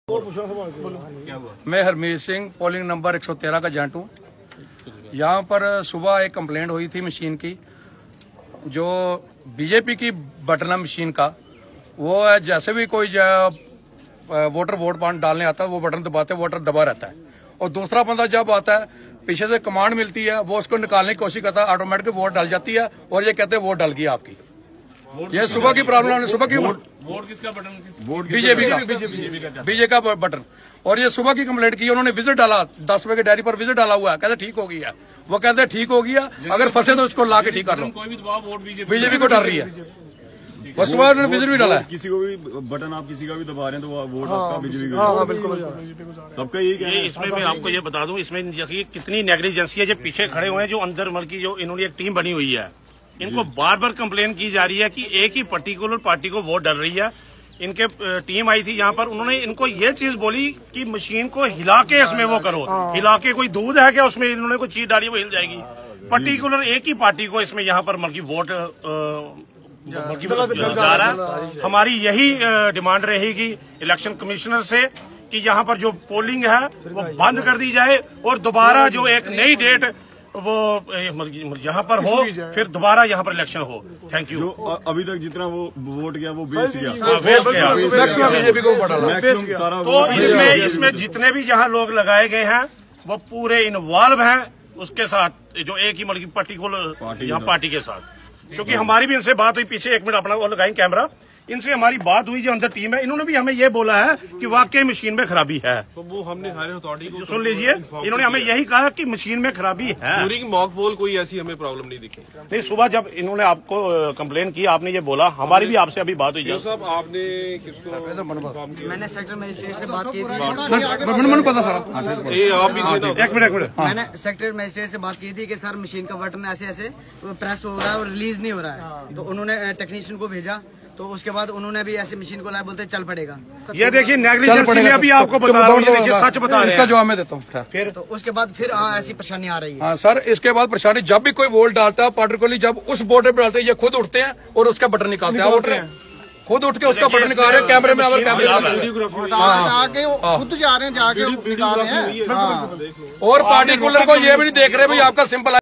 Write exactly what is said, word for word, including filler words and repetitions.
मैं Harmeet Singh polling number एक सौ तेरह का एजेंट हूँ। यहाँ पर सुबह एक कंप्लेंट हुई थी मशीन की, जो बीजेपी की बटन है मशीन का, वो है जैसे भी कोई वोटर वोट पान डालने आता है वो बटन दबाते वोटर दबा रहता है, और दूसरा बंदा जब आता है पीछे से कमांड मिलती है वो उसको निकालने की कोशिश करता है, ऑटोमेटिक वोट डाल जाती है और ये कहते हैं वोट डल गई आपकी। ये सुबह की प्रॉब्लम है। सुबह की वोट वोट किसका बटन? वोट बीजेपी का बीजेपी का बटन। और ये सुबह की कंप्लेंट की, उन्होंने विजिट डाला, दस बजे के डायरी पर विजिट डाला हुआ है, कहते ठीक हो गया। वो कहते हैं ठीक हो गया, अगर फंसे तो इसको ला के ठीक कर लो। कोई भी दबाव वोट बीजेपी को डाल रही है। बस सुबह उन्होंने विजिट भी डाला है। किसी को भी बटन आप किसी का भी दबा रहे हैं तो वो वोट आपका बीजेपी का, सबका यही कहना है। इसमें मैं आपको ये बता दूं, इसमें कितनी नेग्लिजेंसी है। जो पीछे खड़े हुए हैं, जो अंदर मतलब की जो इन्होंने एक टीम बनी हुई है, इनको बार बार कंप्लेन की जा रही है कि एक ही पर्टिकुलर पार्टी को वोट डल रही है। इनके टीम आई थी यहाँ पर, उन्होंने इनको ये चीज बोली कि मशीन को हिला के इसमें वो करो, हिला के कोई दूध है क्या उसमें, इन्होंने कोई चीज डाली वो हिल जाएगी। पर्टिकुलर एक ही पार्टी को इसमें यहाँ पर मतलब वोट जा रहा है। हमारी यही डिमांड रहेगी इलेक्शन कमिश्नर से कि यहाँ पर जो पोलिंग है वो बंद कर दी जाए और दोबारा जो एक नई डेट वो यहाँ पर हो, फिर दोबारा यहाँ पर इलेक्शन हो। Thank you. जो अभी तक जितना वो वोट गया वो वेस्ट गया, वेस्ट गया बीजेपी को सारा। तो इसमें इसमें जितने भी यहाँ लोग लगाए गए हैं वो पूरे इन्वॉल्व हैं उसके साथ, जो एक ही मतलब पर्टिकुलर यहाँ पार्टी के साथ। क्योंकि हमारी भी इनसे बात हुई, पीछे एक मिनट अपना वो लगाएं कैमरा, इनसे हमारी बात हुई जो अंदर टीम है, इन्होंने भी हमें ये बोला है कि वाकई मशीन में खराबी है। तो वो हमने सारे अथॉरिटी को सुन लीजिए, इन्होंने हमें यही कहा कि मशीन में खराबी है। पूरी मॉक पोल कोई ऐसी हमें प्रॉब्लम नहीं दिखी। नहीं, सुबह जब इन्होंने आपको कंप्लेन की, आपने ये बोला, हमारी भी आपसे अभी बात हुई। साहब आपने किसको? मैंने सेक्टर मजिस्ट्रेट से बात की थी। एक मिनट एक मिनट मैंने सेक्टर मजिस्ट्रेट से बात की थी कि सर मशीन का बटन ऐसे ऐसे प्रेस हो रहा है और रिलीज नहीं हो रहा है। तो उन्होंने टेक्नीशियन को भेजा, तो उसके बाद उन्होंने भी ऐसे मशीन को लाया, बोलते चल पड़ेगा। ये देखिए नेग्लिजेंसी में अभी आपको बता रहा हूँ, ये देखिए सच बता रहे हैं। इसका जवाब मैं देता हूँ फिर। तो उसके बाद फिर ऐसी परेशानी आ रही है। हाँ सर, इसके बाद परेशानी जब भी कोई वोट डालता है, पर्टिकुलरली जब उस वोटर पे डालते हैं, ये खुद उठते हैं और उसका बटन निकालते हैं। वोटर खुद उठ के उसका बटन निकाल रहे हैं, कैमरे में आगे कैमरे खुद जा रहे हैं, जाके और पार्टिकुलर को ये भी नहीं देख रहे भाई आपका सिंपल